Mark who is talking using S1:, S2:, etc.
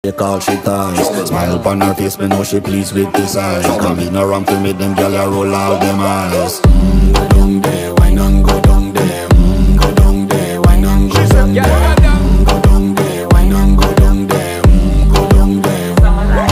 S1: Take all she ties. Smile upon her face, me know she pleased with this eye. Come in around to make them gyal a roll out them eyes. Go down there.